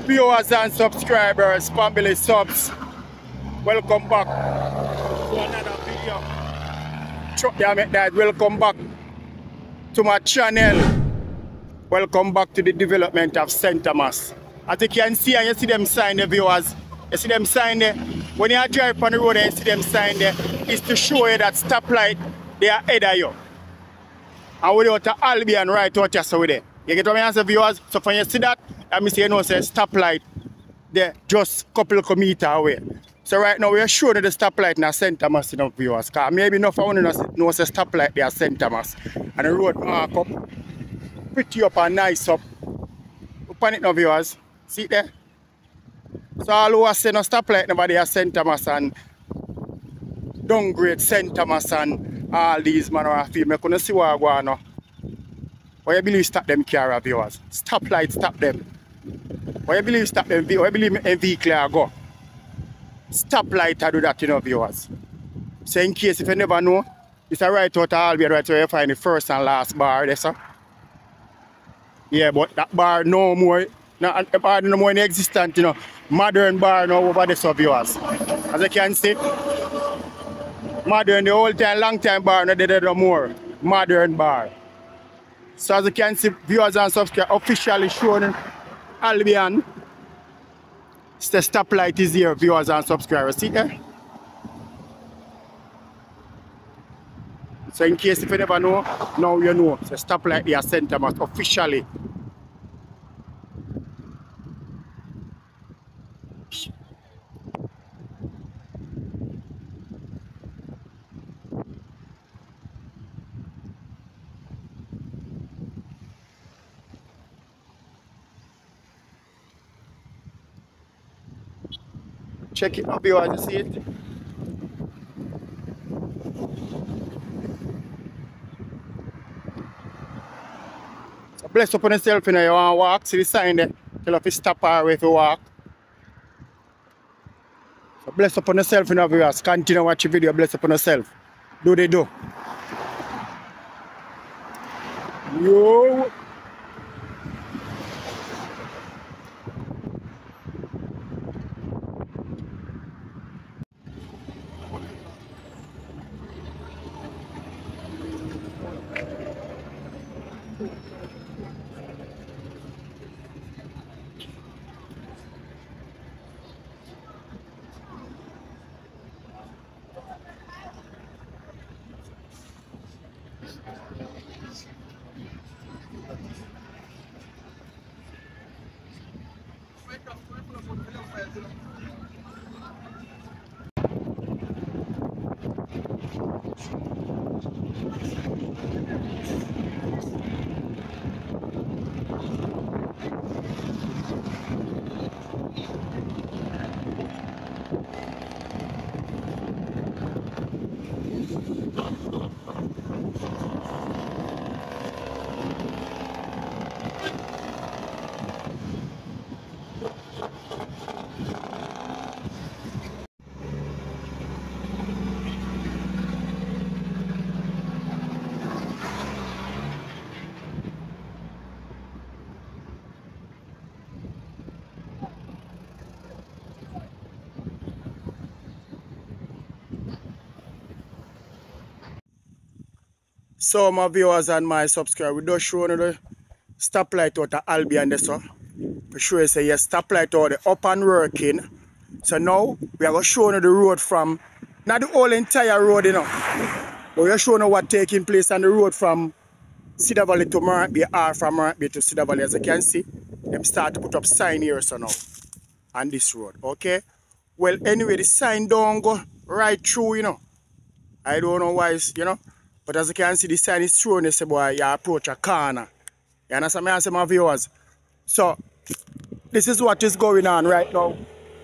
Viewers and subscribers, family subs, welcome back to another video. Damn it, Dad, welcome back to my channel. Welcome back to the development of St. Thomas. As you can see, and you see them sign there, viewers. You see them sign there. When you drive on the road and you see them sign there, it's to show you that stoplight, they are ahead of you. And without the Albion right out just over there. You get what I mean, viewers? So when you see that, I mean, you know, say stoplight, they're just a couple of meters away. So right now, we are showing the stoplight in St. Thomas, you know, viewers. Because maybe enough of you know the stoplight there at St. Thomas. And the road mark up, pretty up and nice up. Open it now, viewers. See it there? So all who are saying no stoplight, nobody at St. Thomas and downgrade St. Thomas and all these man are film. I couldn't see what I go on now. Why you believe stop them car, viewers? Stoplight, stop them. Why you believe stop them? Why you believe a vehicle go? Stoplight I do that, you know, viewers. So in case if you never know, it's a right out of Albion, right where you find the first and last bar there, sir. Yeah, but that bar no more, that bar no more in existence, you know. Modern bar now over there, so viewers. As you can see, modern, the old time, long time bar, no there no more. Modern bar. So as you can see, viewers and subscribers officially showing Albion. The stoplight is here, viewers and subscribers. See there? So in case if you never know, now you know. The stoplight here at St. Thomas officially. Check it up, viewers, you see it? So bless upon yourself, you know, you want to walk, see the sign there. Tell you if you stop or if you walk. So bless upon yourself, you know, viewers. Continue watch the video, bless upon yourself. Do they do? Yo! So my viewers and my subscribers, we just showing you the stoplight out of Albion there, so we show you say yes, stoplight out the up and working. So now we are going to show you the road from, not the whole entire road, you know, but we are showing you what taking place on the road from Cedar Valley to Morant Bay or from Morant Bay to Cedar Valley. As you can see, them start to put up sign here so now on this road, okay? Well, anyway, the sign don't go right through, you know. I don't know why it's, you know. But as you can see, the sign is through and they say, boy, you approach a corner. You understand me? I say, my viewers. So, this is what is going on right now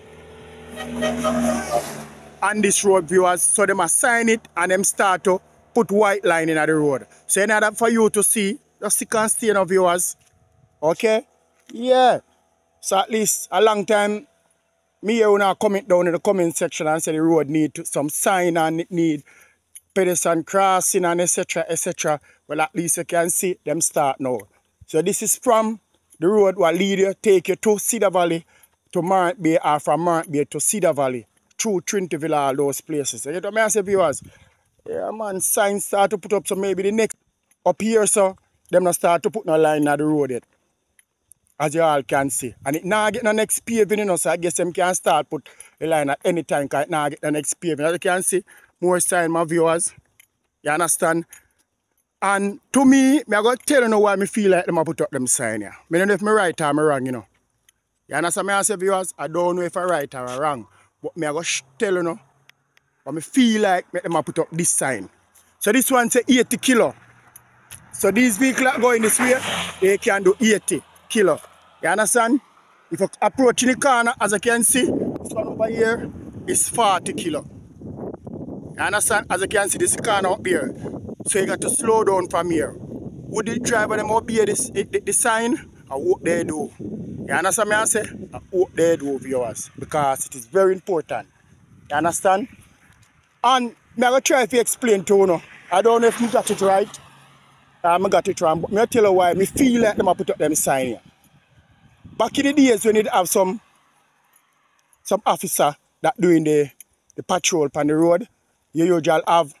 on this road, viewers. So, they must sign it and them start to put white line in the road. So, in order for you to see, just you can stay now, viewers. Okay? Yeah. So, at least a long time, me here will now comment down in the comment section and say the road need some sign and it need pedestrian crossing and etc. etc. Well, at least you can see them start now. So this is from the road will lead you, take you to Cedar Valley, to Morant Bay, or from Morant Bay to Cedar Valley, through Trinity-ville, all those places. You get what I say, viewers? Yeah, man, signs start to put up, so maybe the next up here, so them not start to put no line on the road yet. As you all can see. And it now get the next paving, you know, so I guess them can start put the line at any time, because it now get the next paving. As you can see, more sign, my viewers. You understand? And to me, I got to tell you why I feel like them put up them sign here. I don't know if I'm right or I'm wrong, you know. You understand me, I say, viewers? I don't know if I'm right or I'm wrong. But I got to tell you, but I feel like them put up this sign. So this one say 80 kilo. So these vehicles that going this way, they can do 80 kilo. You understand? If you approach in the corner, as you can see, this one over here is 40 kilo. You understand? As you can see, this corner up here. So you got to slow down from here. Would the driver them obey the sign? I hope they do. You understand me I say? I hope they do, viewers. Because it is very important. You understand? And I'm going to try to explain to you. I don't know if you got it right. I got it wrong. But I'll tell you why I feel like them put up them sign here. Back in the days when you have some officer that doing the patrol on the road, you usually have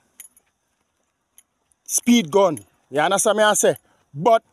speed gun. You understand me I say? But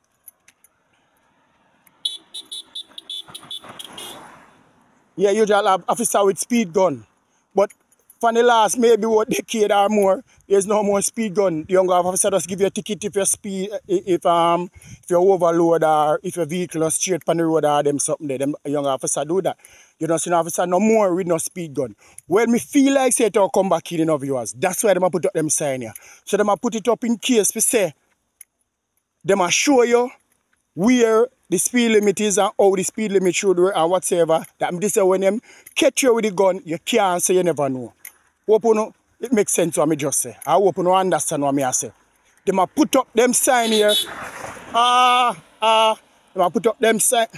yeah, you usually have officer with speed gun. But for the last maybe what decade or more, there's no more speed gun. The younger officer just give you a ticket if you speed, if you overload or if your vehicle is straight on the road or them something there. Them young officer do that. You don't see no officer no more with no speed gun. Well, me feel like say to come back in the viewers. That's why them put up them sign here. So them put it up in case we say them show you where the speed limit is and how the speed limit should work and whatsoever. That means say when them catch you with the gun, you can't say you never know. Hope you know, it makes sense what I just say. I hope you understand what I say. They put up them sign here. They put up them sign.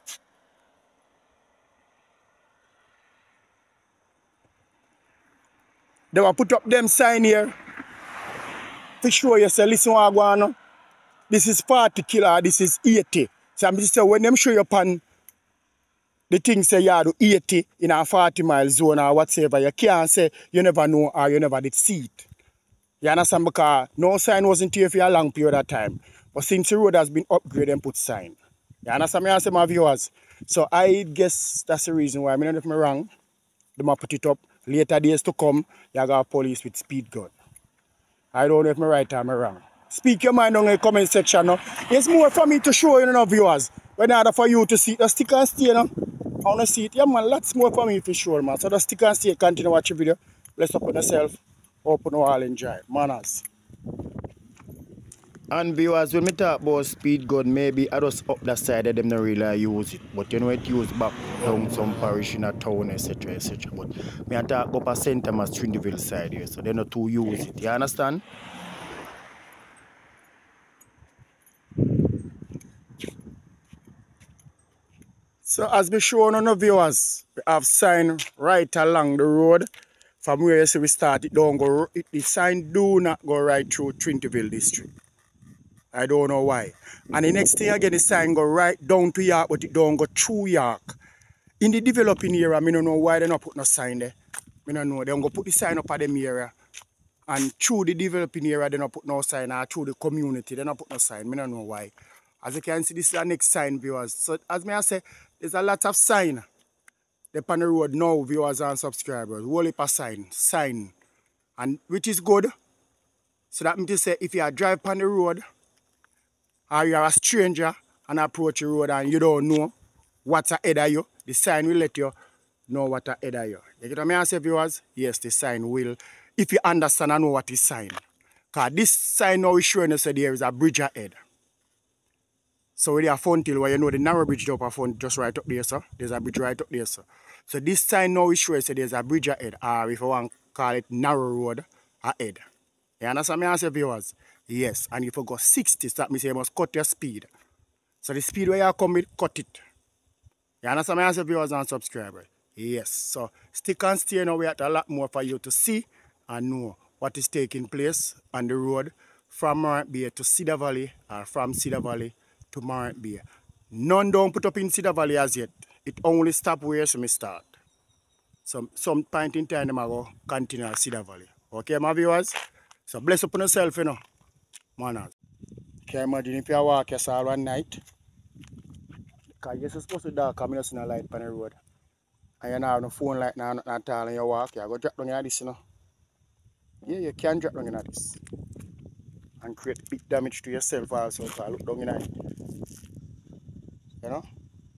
They put up them sign here to show you, say, listen what I want on. This is 40 kilo, this is 80. So I'm just saying when them show you upon the thing say you do 80 in a 40 mile zone or whatsoever, you can't say you never know or you never did see it. You understand? Because no sign wasn't here for a long period of time. But since the road has been upgraded and put sign. You understand me? I say my viewers. So I guess that's the reason why. I don't know if I'm wrong. They might put it up. Later days to come, you got police with speed gun. I don't know if I'm right or I'm wrong. Speak your mind on the comment section. No? There's more for me to show you, viewers. When order for you to see, just stick and stay. No? I want to see it. Yeah, man, lots more for me for sure, man. So just stick and stay, continue watch the video. Bless up on yourself. Hope you all enjoy. Manners. And viewers, when we talk about speed gun, maybe I just up that side of them not really use it. But you know it used back down some parish in a town, etc. etc. But me I talk up a St. Thomas Trinity-ville side here, so they not too use it. You understand? So as we shown on the viewers, we have sign right along the road. From where you see we start, it don't go. The sign do not go right through Trinity-ville district. I don't know why. And the next thing again, the sign go right down to York, but it don't go through York. In the developing area, I don't know why they not put no sign there. I don't know. They don't go put the sign up at them area. And through the developing area, they don't put no sign. Or through the community, they don't put no sign. I don't know why. As you can see, this is the next sign, viewers. So as I say, there's a lot of sign. They're on the road now, viewers and subscribers. Whole heap of sign. And which is good. So that means to say, if you drive on the road, or you are a stranger and approach the road and you don't know what's ahead of you, the sign will let you know what's ahead of you. You get what I say, viewers? Yes, the sign will, if you understand and know what is sign. Because this sign now is showing us that there is a bridge ahead. So with your phone till where you know the narrow bridge up a phone just right up there, sir. There's a bridge right up there, sir. So this sign now is showing us that there's a bridge ahead, or if you want to call it narrow road ahead. You understand me, I say, viewers? Yes, and if you go 60, so that means you must cut your speed. So the speed where you come with, cut it. You understand me, I say, viewers and subscribers? Yes, so stick and stay now. We have a lot more for you to see and know what is taking place on the road from Morant Bay to Cedar Valley, or from Cedar Valley to Morant Bay. None don't put up in Cedar Valley as yet. It only stop where so me start. Some point in time, I go continue at Cedar Valley. Okay, my viewers? So bless up on yourself, you know. Manners. Can you imagine if you walk your all one night? Because you're supposed to dark, coming in a light on the road. And you don't have no phone light now, not at all, and you walk, you go drop down in this, you know. Yeah, you can drop down in this. And create big damage to yourself also, if I look down in it. You know?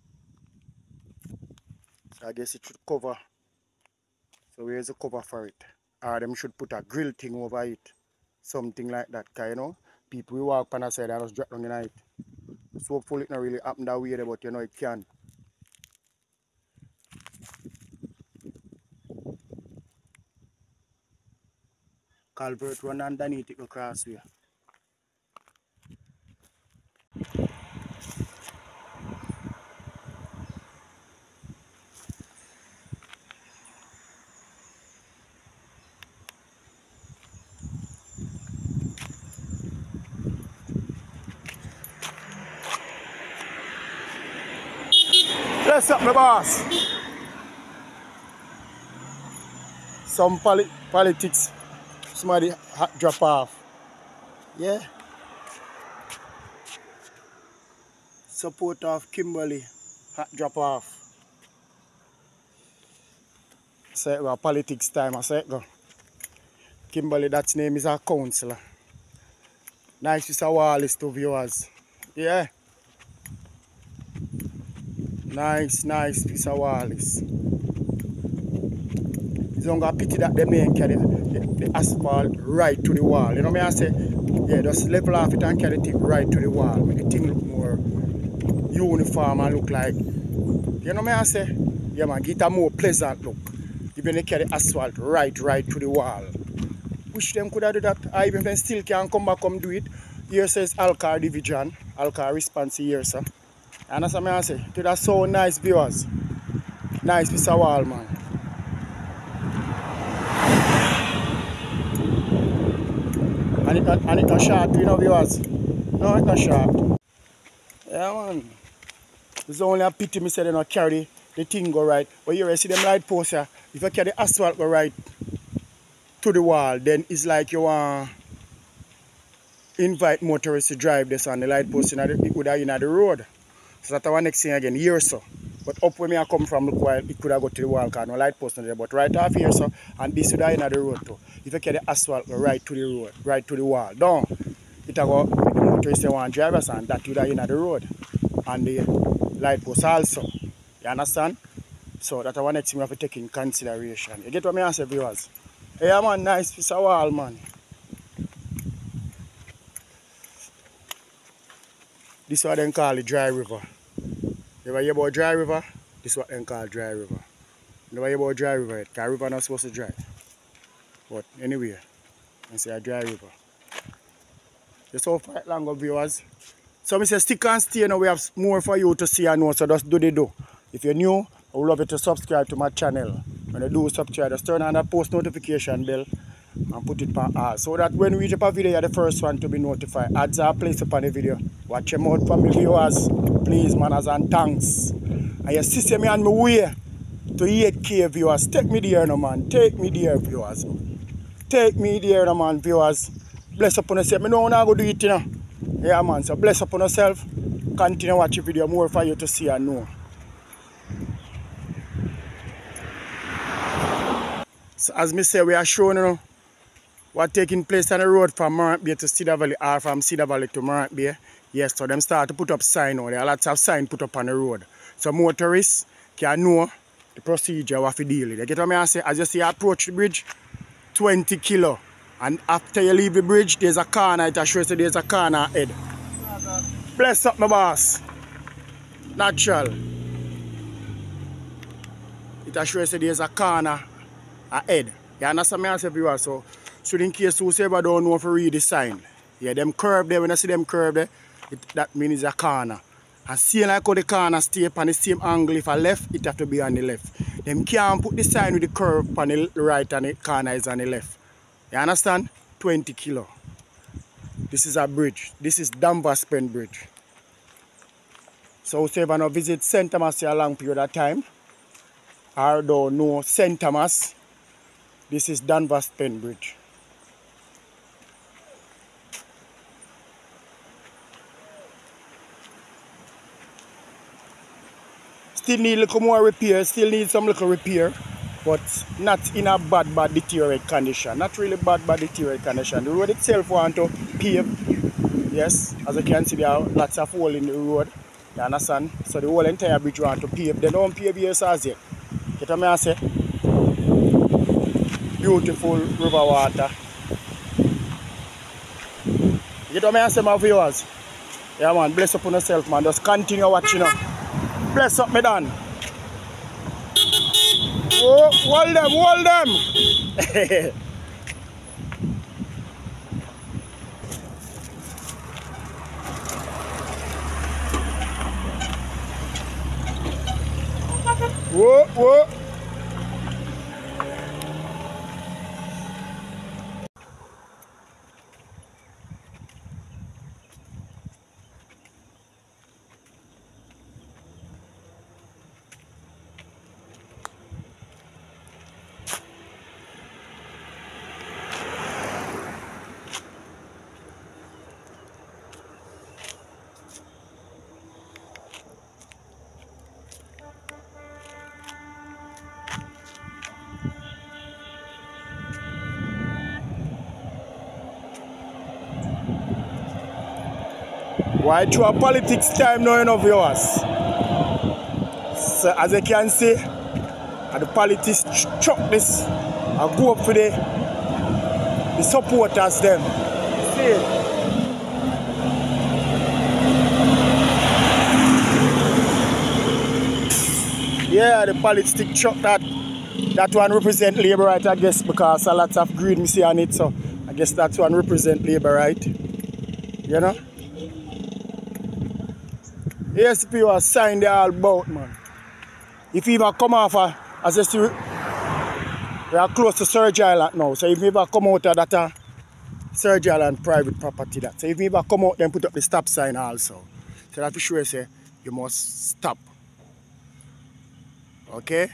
So I guess it should cover. So where's the cover for it? Or them should put a grill thing over it. Something like that, because you know, people will walk on the side and just drop down in it. So hopefully it not really happen that way, but you know it can. Culvert run underneath it go crossway. Bless up my boss. Some politics, somebody drop off. Yeah. Support of Kimberly drop off. Say it go politics time, I say it go. Kimberly, that's name is our councillor. Nice Mr. Wallace to viewers. Yeah. Nice Mr. Wallace. It's only a pity that they may carry the asphalt right to the wall. You know what I say? Yeah, just level off it and carry the thing right to the wall. Make the thing look more uniform and look like, you know what I say? Yeah man, get a more pleasant look. Even they carry asphalt right to the wall. Wish them could have do that. I even if they still can come back come do it. Here says Alcar Division, Alcar Response here, sir. And that's what I say. It is so nice viewers. Nice piece of wall, man. And it's not sharp, you know, viewers. No, it's not sharp. Yeah, man. It's only a pity me say they not carry the thing go right. But you see them light posts here. If you carry the asphalt go right to the wall, then it's like you want invite motorists to drive this on the light post in the road. So that's our next thing again, here so. But up where me I come from, look while it could have got to the wall because no light post there. But right off here so, and this would have in the road too. If you carry the asphalt go right to the road, right to the wall, down, it will go the motorists they want drivers and that would have in the road. And the light post also. You understand? So that's our next thing we have to take in consideration. You get what I say, viewers? Yeah man, nice piece of wall, man. This is what they call the dry river. You ever hear about dry river? This is what they call dry river. You never hear about dry river yet, because river not supposed to dry. But anyway, I say a dry river. Just so far long viewers. So I say stick and stay now, we have more for you to see and know, so just do the do. If you're new, I would love you to subscribe to my channel. When you do subscribe, just turn on that post notification bell and put it on all. So that when we drop a video, you're the first one to be notified. Ads are placed upon the video. Watch them out for me viewers. Please, manners and thanks. And you see me on my way to 8K viewers. Take me there no man. Take me there viewers. Take me there no man viewers. Bless upon yourself. I know I'm going to do it, you know. Yeah man, so bless upon yourself. Continue watch the video more for you to see and know. So as me say, we are showing you know, what taking place on the road from Morant Bay to Cedar Valley or from Cedar Valley to Morant Bay. Yes, so them start to put up sign now. There are lots of signs put up on the road. So motorists can know the procedure what to deal with. You get what I say? As you see, you approach the bridge, 20 kilo. And after you leave the bridge, there's a corner. It shows you there's a corner ahead. Bless up my boss. Natural. It shows you there's a corner ahead. You understand me, I say, viewers? So in case whoever don't know if you read the sign. Yeah, them curve there, when I see them curve there, that means it's a corner. And see like how the corner stay up on the same angle. If I left, it have to be on the left. Them can't put the sign with the curve on the right and the corner is on the left. You understand? 20 kilo. This is a bridge. This is Danvers Pen Bridge. So whoever no visit St. Thomas a long period of time, or don't know St. Thomas, this is Danvers Pen Bridge. Still need a little more repair, still need some little repair, but not in a bad deteriorate condition. Not really bad deteriorate condition. The road itself want to pave. Yes, as you can see, there are lots of holes in the road. You understand? So the whole entire bridge want to pave. They don't pave here as yet. Get what I say? Beautiful river water. Get what I say, my viewers? Yeah, man, bless up on yourself, man. Just continue watching up. Bless up, me Dan. Oh, hold them, hold them. Whoa, whoa. Why through a politics time now, you know, viewers? So as you can see, the politics chuck this and go up for the supporters them. See? Yeah, the politics chuck that one represent Labour right, I guess, because a lot of green me see on it, so I guess that one represent Labour right. You know? ASP was signed there all about, man. If you even come off, as I see, we are close to Surge Island now. So if you ever come out of that Surge Island private property, that. So if you ever come out, then put up the stop sign also. So that for sure say you must stop. Okay?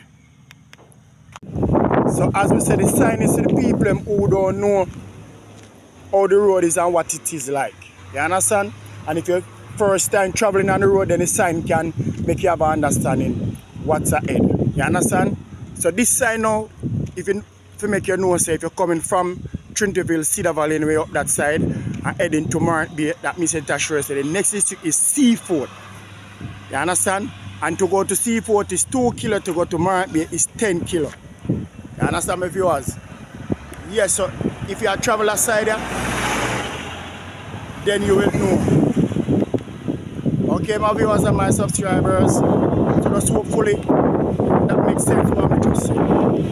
So as we said, the sign is to the people who don't know how the road is and what it is like. You understand? And if you're first time traveling on the road, then the sign can make you have an understanding what's ahead. You understand? So this sign now, if you make you know, say if you're coming from Trinity-ville, Cedar Valley, anyway up that side, and heading to Morant Bay, that means it assures the next district is Seaford. You understand? And to go to Seaford is 2 kilo, to go to Morant Bay is 10 kilo. You understand, my viewers? Yes, so if you are traveler side here, then you will know. Okay, my viewers and my subscribers, so just hopefully that makes sense for me to say.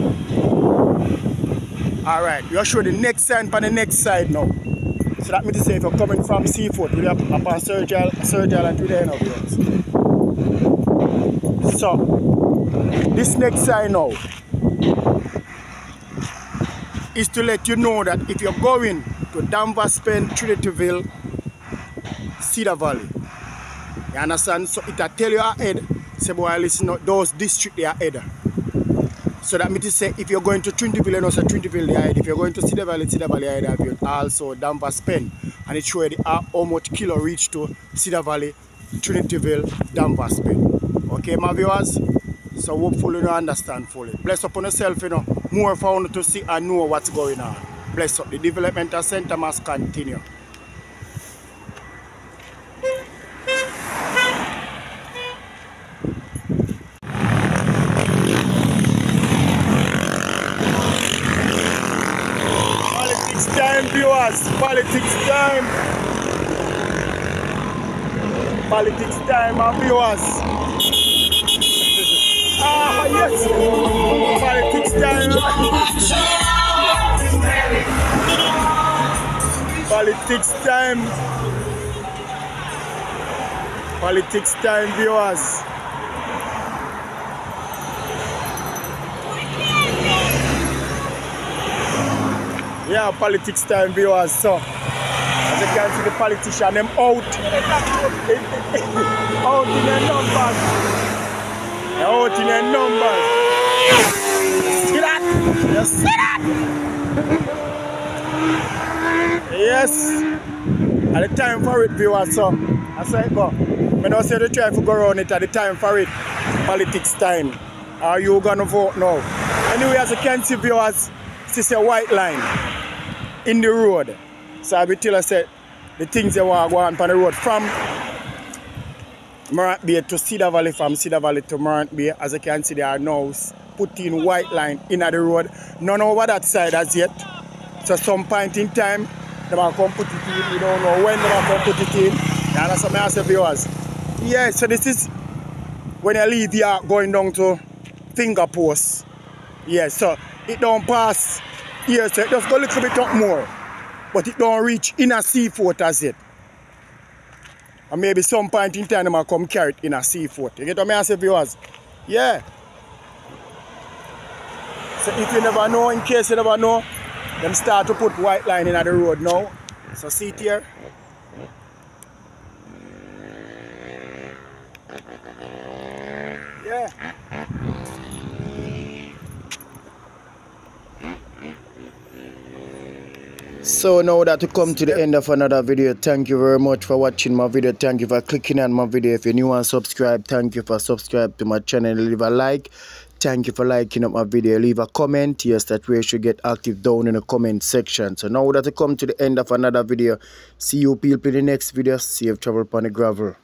Alright, you are sure the next sign for the next side now. So that means to say if you're coming from Seaford, you'll be up on Surge Island today now, viewers. So, this next sign now is to let you know that if you're going to Danvers Pen, Trinity-ville, Cedar Valley, you understand? So it will tell you ahead, say boy, listen, those districts they are ahead. So that means to say if you're going to Trinity-ville, and also Trinity-ville they are ahead. If you're going to Cedar Valley ahead, you also Danvers Pen. And it shows you how much kilo reach to Cedar Valley, Trinity-ville, Danvers Pen. Okay, my viewers? So hopefully you understand fully. Bless upon yourself, you know, more for you to see and know what's going on. Bless up. The developmental center must continue. Politics time, viewers. Politics time. Politics time, my viewers. Ah, yes. Politics time. Politics time. Politics time, viewers. Yeah, politics time, viewers. So As you can see, the politician them out. Out in their numbers. Out in their numbers. See that? You see that? Yes. At the time for it, viewers, so I say it go. When I say the try to go around it at the time for it, politics time. Are you gonna vote now? Anyway, as you can see, viewers, this is a white line in the road. So I will tell us that the things they want to go on the road from Morant Bay to Cedar Valley, from Cedar Valley to Morant Bay. As you can see, there are now putting white line in the road. None over that side as yet. So some point in time, they will come put it in. We don't know when they will come put it in. And that's what I say, viewers. Yeah, so this is when you leave here going down to Finger Post. Yeah, so it don't pass here, so it just go a little bit up more. But it don't reach inner Seafort as yet. And maybe some point in time they might come carry it in a Seafort. You get what I say, viewers? Yeah. So if you never know, in case you never know, them start to put white line in the road now. So see it here. Yeah. So now that we come to the end of another video, thank you very much for watching my video. Thank you for clicking on my video. If you're new and subscribe, thank you for subscribe to my channel. Leave a like. Thank you for liking up my video. Leave a comment. Yes, that way you should get active down in the comment section. So now that we come to the end of another video, see you people in the next video. Safe travel upon the gravel.